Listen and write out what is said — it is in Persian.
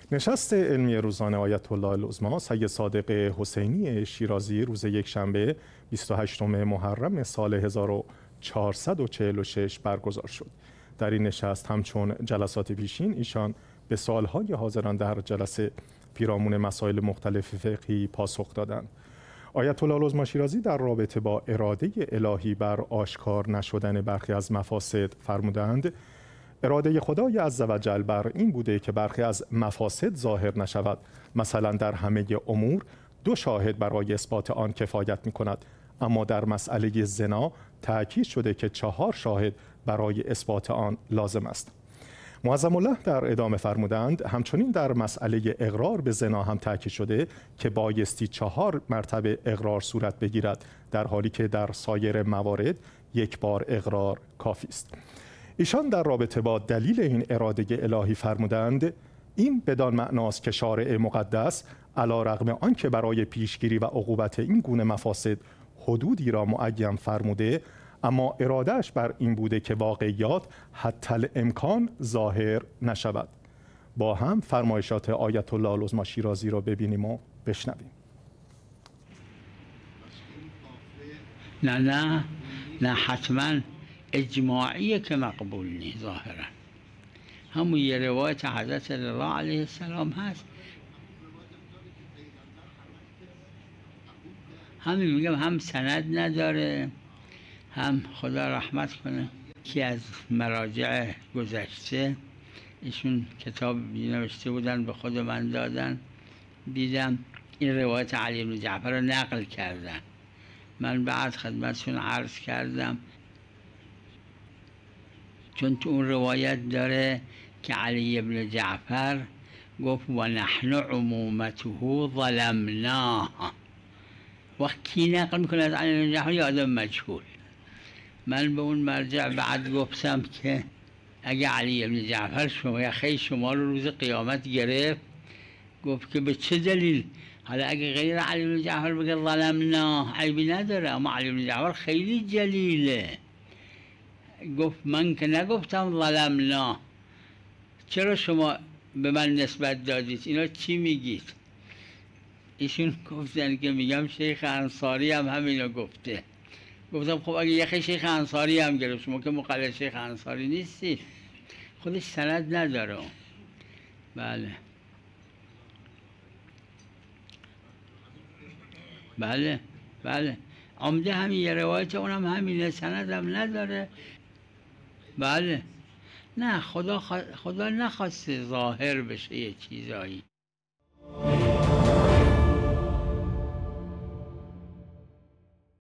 نشست علمی روزانه آیت الله العظمی سید صادق حسینی شیرازی روز یکشنبه 28 محرم سال 1446 برگزار شد. در این نشست همچون جلسات پیشین ایشان به سوالهای حاضران در جلسه پیرامون مسائل مختلف فقهی پاسخ دادند. آیت الله العظمی شیرازی در رابطه با اراده الهی بر آشکار نشدن برخی از مفاسد فرمودند: اراده خدای عزوجل بر این بوده که برخی از مفاسد ظاهر نشود. مثلا در همه امور 2 شاهد برای اثبات آن کفایت می کند، اما در مسئله زنا تأکید شده که 4 شاهد برای اثبات آن لازم است. معظم الله در ادامه فرمودند همچنین در مسئله اقرار به زنا هم تأکید شده که بایستی 4 مرتبه اقرار صورت بگیرد، در حالی که در سایر موارد 1 بار اقرار کافی است. ایشان در رابطه با دلیل این اراده الهی فرمودند این بدان معناست که شارع مقدس علی رغم آنکه برای پیشگیری و عقوبت این گونه مفاسد حدودی را معین فرموده، اما ارادهش بر این بوده که واقعیات حتی الامکان ظاهر نشود. با هم فرمایشات آیت الله العظمی شیرازی را ببینیم و بشنویم. نه حتما اجماعیه که مقبول نیست. ظاهرا همون یه روایت حضرت رضا علیه السلام هست. همین میگم هم سند نداره، هم خدا رحمت کنه که از مراجع گذشته ایشون کتاب نوشته بودن به خود من دادن، دیدم این روایت علی بن جعفر رو نقل کردن. من بعد خدمتشون عرض کردم چون تو اون روایت داره که علی بن جعفر گفت و نحن عمومته ظلمناه. وقت کی نقل میکنه از علی بن جعفر؟ یه آدم مجهول. من به اون مرجع بعد گفتم که اگه علی بن جعفر شما یا خیلی شما رو روز قیامت گرفت، گفت که به چه دلیل؟ حالا اگه غیر علی بن جعفر بگه ظلمناه عیبی نداره، اما علی بن جعفر خیلی جلیله. گفت من که نگفتم ظلمنا، چرا شما به من نسبت دادید؟ اینا چی میگید؟ ایشون گفتن که میگم شیخ انصاری هم همینو گفته. گفتم خب اگه یه شیخ انصاری هم گرفت، شما که مقلد شیخ انصاری نیستی، خودش سند نداره. بله عمده همین یه روایت اونم همینه، سند هم نداره. بله نه خدا نخواسته ظاهر بشه یه چیزایی.